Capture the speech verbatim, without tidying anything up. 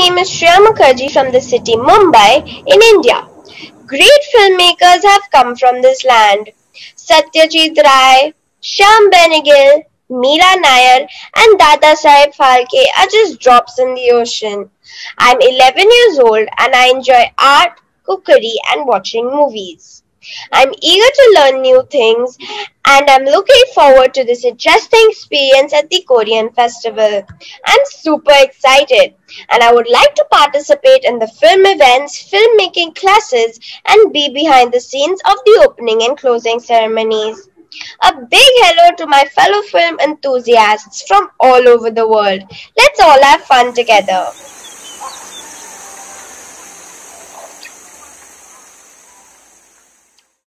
name is Shreya Mukherjee from the city Mumbai in India. Great filmmakers have come from this land. Satyajit Ray, Shyam Benegal, Meera Nair and Dada Saheb Phalke are just drops in the ocean. I'm eleven years old and I enjoy art, cookery and watching movies. I'm eager to learn new things and I'm looking forward to this interesting experience at the Korean festival. I'm super excited and I would like to participate in the film events, filmmaking classes and be behind the scenes of the opening and closing ceremonies. A big hello to my fellow film enthusiasts from all over the world. Let's all have fun together.